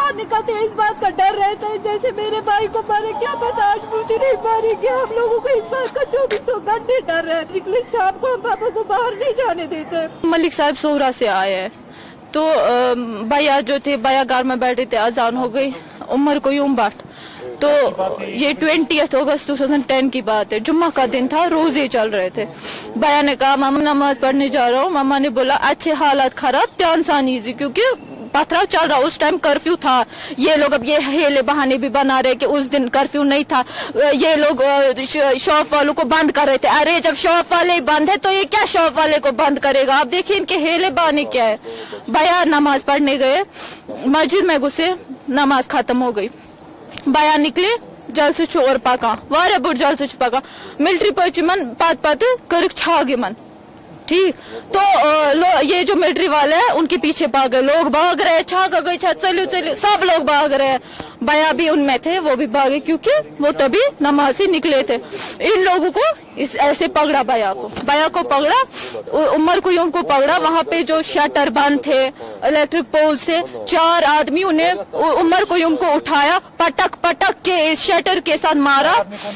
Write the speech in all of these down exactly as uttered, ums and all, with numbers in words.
बाहर निकलते हैं इस बात का डर रहता है जैसे मेरे भाई को मारे, क्या पता आज मुझे नहीं मारेंगे। हम लोगों को इस बात का चौबीसों घंटे डर है, निकले शाम को हम पापा को बाहर नहीं जाने देते। मलिक साहब सोरा से आए हैं तो भैया जो थे भैया घर में बैठे थे, अजान हो गई, उमर कयूम बाट। तो ये ट्वेंटियथ अगस्त टू थाउजेंड टेन की बात है, जुम्मा का दिन था, रोजे चल रहे थे। भैया ने कहा मामा नमाज पढ़ने जा रहा हूँ। मामा ने बोला अच्छे हालात खराब, ध्यान सानीजी, क्योंकि पथराव चल रहा, उस टाइम कर्फ्यू था। ये लोग अब ये हेले बहाने भी बना रहे कि उस दिन कर्फ्यू नहीं था, ये लोग शॉप वालों को बंद कर रहे थे। अरे जब शॉप वाले बंद है तो ये क्या शॉप वाले को बंद करेगा? आप देखिए इनके हेले बहाने क्या है। भैया नमाज पढ़ने गए, मस्जिद में घुसे, नमाज खत्म हो गई, भैया निकले, जल से चोर पका वारे बुर जल से पका मिलिट्री पहुंची मन पात पात कर छागे मन, ठीक। तो लो, ये जो मिलिट्री वाले हैं उनके पीछे भाग गए, लोग भाग रहे, छाग गई, चलियो चलियो, सब लोग भाग रहे। भैया भी उनमें थे, वो भी भागे क्योंकि वो तभी नमाज से निकले थे। इन लोगों को इस ऐसे पकड़ा, भैया को भैया को पकड़ा, उमर कयूम को पकड़ा। वहाँ पे जो शटर बंद थे इलेक्ट्रिक पोल से, चार आदमियों ने उमर कयूम को उठाया, पटक पटक के इस शटर के साथ मारा।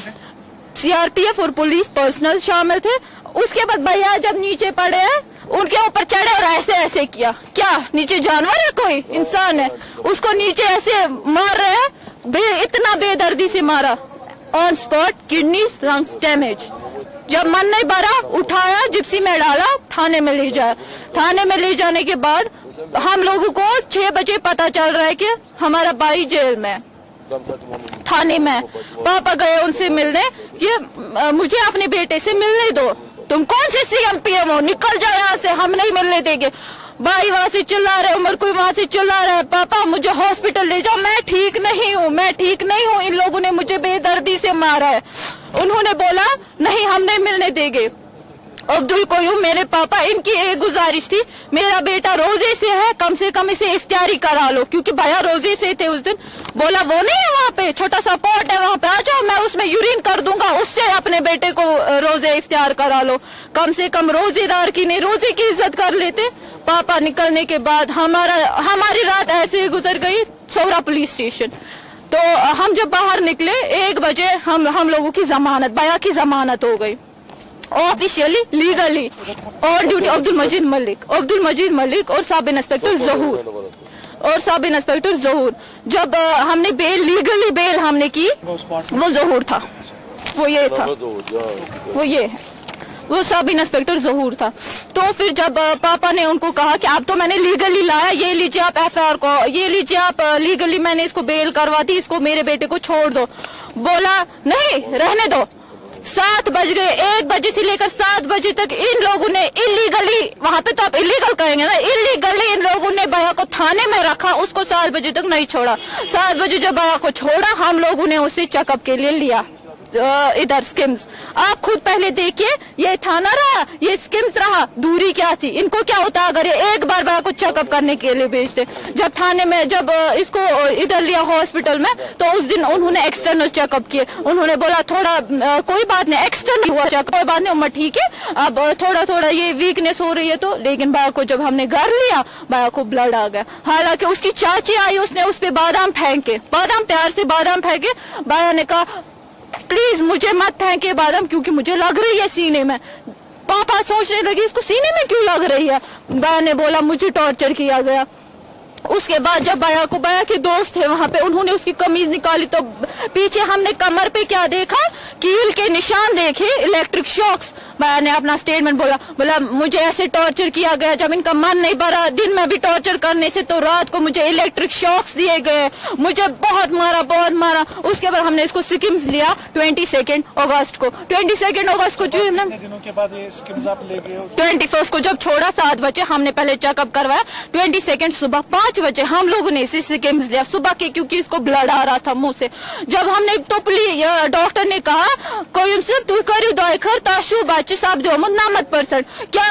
सीआरपीएफ और पुलिस पर्सनल शामिल थे। उसके बाद भैया जब नीचे पड़े हैं उनके ऊपर चढ़े और ऐसे ऐसे किया। क्या नीचे जानवर है, कोई इंसान है? उसको नीचे ऐसे मार रहे हैं, बे, इतना बेदर्दी से मारा, on spot kidneys lungs damage. जब मन नहीं भरा उठाया, जिप्सी में डाला, थाने में ले जाया। थाने में ले जाने के बाद हम लोगों को छह बजे पता चल रहा है कि हमारा भाई जेल में, थाने में। पापा गए उनसे मिलने कि मुझे अपने बेटे से मिलने दो, तुम कौन से सीएमपीएम हो, निकल जाओ यहाँ से, हम नहीं मिलने देंगे। भाई वहाँ से चिल्ला रहे, उमर कोई वहाँ से चिल्ला रहा है, पापा मुझे हॉस्पिटल ले जाओ, मैं ठीक नहीं हूँ, मैं ठीक नहीं हूँ, इन लोगों ने मुझे बेदर्दी से मारा है। उन्होंने बोला नहीं हम नहीं मिलने देंगे। अब्दुल कयूम मेरे पापा, इनकी एक गुजारिश थी, मेरा बेटा रोजे से है, कम से कम इसे इफ्तारी करा लो, क्योंकि भैया रोजे से थे उस दिन। बोला वो नहीं है वहाँ पे, छोटा सा पॉट है वहाँ पे, आ जाओ, मैं उसमें यूरिन कर दूंगा, उससे अपने बेटे को रोजे इफ्तार करा लो। कम से कम रोजेदार की नहीं, रोजे की इज्जत कर लेते। पापा निकलने के बाद हमारा हमारी रात ऐसे ही गुजर गई सौरा पुलिस स्टेशन। तो हम जब बाहर निकले एक बजे, हम हम लोगों की जमानत, भैया की जमानत हो गई ऑफिशियली, लीगली। और ड्यूटी अब्दुल मजीद मलिक अब्दुल मजीद मलिक और सब इंस्पेक्टर जहूर और सब इंस्पेक्टर जहूर। जब हमने बेल लीगली बेल हमने की, वो जहूर था, वो ये था, वो ये वो सब इंस्पेक्टर जहूर था। तो फिर जब पापा ने उनको कहा कि अब तो मैंने लीगली लाया, ये लीजिए आप एफआईआर को, ये लीजिए आप लीगली, मैंने इसको बेल करवाती, इसको मेरे बेटे को छोड़ दो। बोला नहीं रहने दो। सात बज गए, एक बजे से लेकर सात बजे तक इन लोगों ने इलीगली, वहाँ पे तो आप इलीगल कहेंगे ना, इलीगली इन लोगों ने भैया को थाने में रखा, उसको सात बजे तक नहीं छोड़ा। सात बजे जब भैया को छोड़ा, हम लोगों ने उसे चेकअप के लिए लिया इधर स्किम्स। आप खुद पहले देखिए, ये थाना रहा, ये स्किम्स रहा, दूरी क्या थी? इनको क्या होता अगर ये एक बार भैया को चेकअप करने के लिए भेजते? जब थाने में, जब इसको इधर लिया हॉस्पिटल में, तो उस दिन उन्होंने एक्सटर्नल चेकअप किए। उन्होंने बोला थोड़ा कोई बात नहीं, एक्सटर्नल हुआ चेकअप, कोई बात नहीं उम्र ठीक है, अब थोड़ा थोड़ा ये वीकनेस हो रही है तो। लेकिन भैया को जब हमने घर लिया, भैया को ब्लड आ गया। हालांकि उसकी चाची आई, उसने उस पे बादाम फेंके, बादाम प्यार से बादाम फेंके। भैया ने कहा प्लीज मुझे मत फेंके बादाम, क्योंकि मुझे लग रही है सीने में। पापा सोचने लगे इसको सीने में क्यों लग रही है? भैया ने बोला मुझे टॉर्चर किया गया। उसके बाद जब भैया को, भैया के दोस्त थे वहाँ पे, उन्होंने उसकी कमीज निकाली तो पीछे हमने कमर पे क्या देखा, कील के निशान देखे, इलेक्ट्रिक शॉक्स। भैया ने अपना स्टेटमेंट बोला, बोला मुझे ऐसे टॉर्चर किया गया, जब इनका मन नहीं भरा दिन में भी टॉर्चर करने से, तो रात को मुझे इलेक्ट्रिक शॉक्स दिए गए, मुझे बहुत मारा बहुत मारा। उसके बाद हमने इसको सिकिम्स लिया ट्वेंटी सेकेंड अगस्त को ट्वेंटी सेकेंड अगस्त को जो दिनों के बाद ट्वेंटी फर्स्ट को जब छोड़ा सात बजे, हमने पहले चेकअप करवाया। ट्वेंटी सेकेंड सुबह पांच बजे हम लोगों ने इसे सिकिम्स लिया सुबह के, क्योंकि इसको ब्लड आ रहा था मुंह से। जब हमने तो डॉक्टर ने कहा कोई तू करी दवाई खर ताशु बाचे साहब दो नामत परसेंट क्या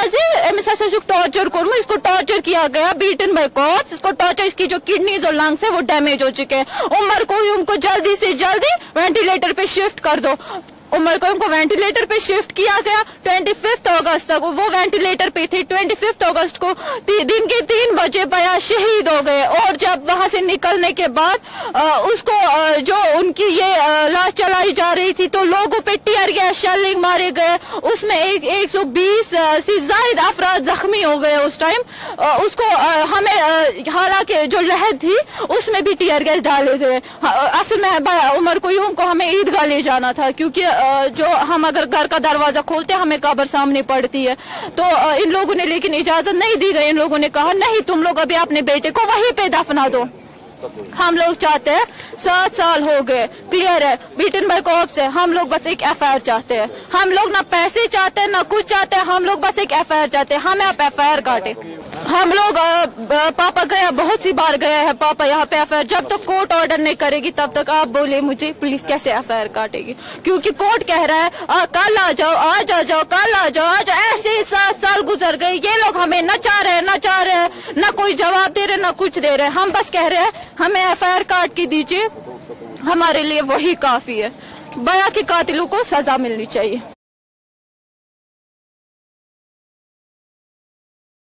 टॉर्चर करूँ, इसको टॉर्चर किया गया, बीटन बाय कॉप्स, इसको टॉर्चर, इसकी जो किडनीज और लंग्स है वो डैमेज हो चुके हैं। उमर को उनको जल्दी से जल्दी वेंटिलेटर पे शिफ्ट कर दो। उमर कयूम को वेंटिलेटर पे शिफ्ट किया गया। ट्वेंटी फिफ्थ अगस्त तक वो वेंटिलेटर पे थे। ट्वेंटी फिफ्थ अगस्त को दिन के तीन बजे बया शहीद हो गए। और जब वहां से निकलने के बाद आ, उसको आ, जो उनकी ये आ, लाश चलाई जा रही थी तो लोगों पे टीयर गैस शेलिंग मारे गए। उसमें एक एक सौ बीस से ज्यादा अफराद जख्मी हो गए। उस टाइम उसको आ, हमें हालांकि जो लहर थी उसमें भी टीयर गैस डाले गए। असल में उमर कयूम को हमें ईदगाह ले जाना था क्योंकि जो हम अगर घर का दरवाजा खोलते हमें कब्र सामने पड़ती है। तो इन लोगों ने लेकिन इजाजत नहीं दी गई। इन लोगों ने कहा नहीं, तुम लोग अभी अपने बेटे को वहीं पे दफना दो। हम लोग चाहते हैं, सात साल हो गए, क्लियर है, बीटन बाय कॉप्स है, हम लोग बस एक एफ आई आर चाहते हैं। हम लोग ना पैसे चाहते हैं ना कुछ चाहते हैं, हम लोग बस एक एफ आई आर चाहते हैं। हमें आप एफ आई आर काटे। हम लोग आ, पापा गया, बहुत सी बार गया है पापा यहाँ पे एफ आई आर। जब तक कोर्ट ऑर्डर नहीं करेगी तब तक आप बोले मुझे पुलिस कैसे एफ आई आर काटेगी, क्योंकि कोर्ट कह रहा है आ, कल आ जाओ, आज आ जाओ, कल आ जाओ, आज ऐसे ही सात साल गुजर गए। ये लोग हमें नचा रहे हैं, नचा रहे हैं, ना कोई जवाब दे रहे, ना कुछ दे रहे। हम बस कह रहे हैं हमें एफ आई आर काट के दीजिए, हमारे लिए वही काफी है। बया के कातिलों को सजा मिलनी चाहिए।